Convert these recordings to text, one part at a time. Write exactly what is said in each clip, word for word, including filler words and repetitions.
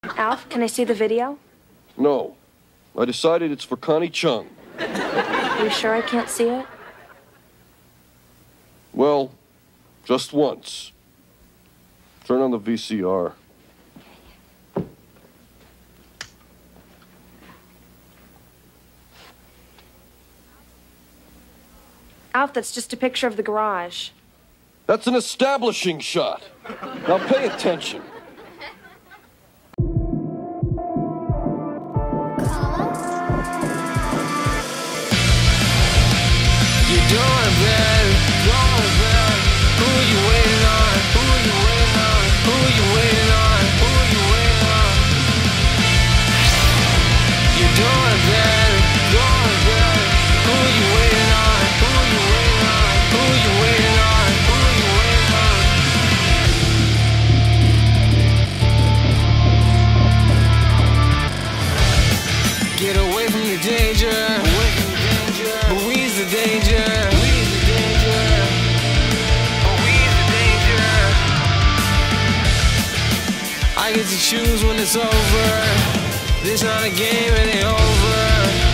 Alf, can I see the video? No. I decided it's for Connie Chung. Are you sure I can't see it? Well, just once. Turn on the V C R. Alf, that's just a picture of the garage. That's an establishing shot. Now pay attention. You're doing bad, going bad. Who you waiting on? Who you waiting on? Who you waiting on? Who you waiting on? You're doing bad, going bad. Who you waiting on? Who you waiting on? Who you waiting on? Who you waiting on? Get away from your danger. Away from your danger. But we's the danger. We's the danger. But we's the danger. I get to choose when it's over. This not a game, it ain't over.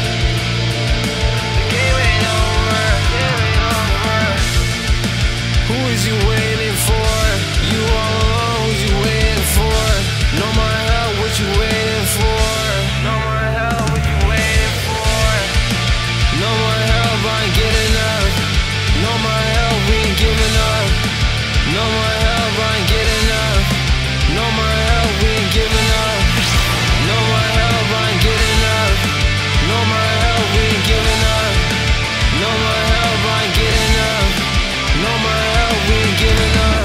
The game ain't over. Game ain't over. Who is you waiting for? You all alone, who's you waiting for? No more help, what you waiting for? No more help, what you waiting for? No more help, I ain't getting up. No more help, we ain't giving up. No more help, I ain't getting up. No more help, we ain't giving up. No more help, I ain't getting up. No more help, we ain't giving up. No more help, I ain't getting up. No more help, we ain't giving up.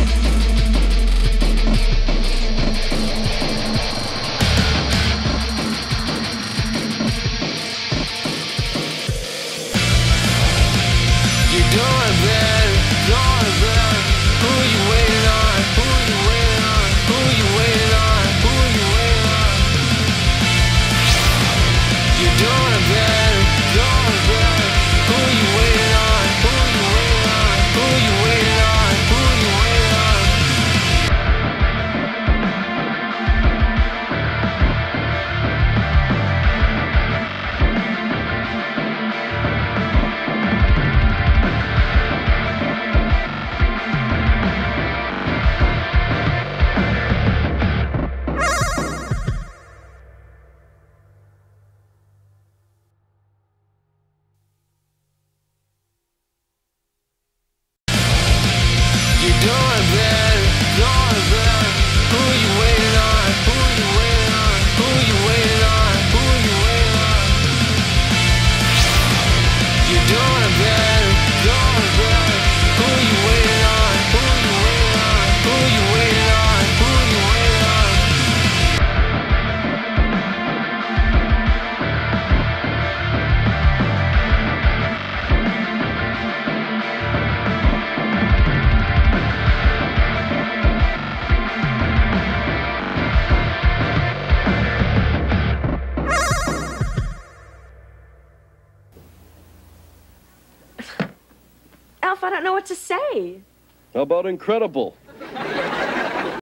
You're doing bad, going bad. Who you waiting on? Who you waiting on? Who you waiting on? Who you waiting on? You're doing bad, going bad. Who you waiting on? Who you waiting on? Who you waiting on? Who you waiting on? You're doing bad, going bad. Who you waiting on? Who you waiting on? Who you waiting on? Who you waiting on? You're doing bad, going bad. Who you waiting on? Who you waiting on? Who you waiting on? Who you waiting on? Alf, I don't know what to say. How about incredible?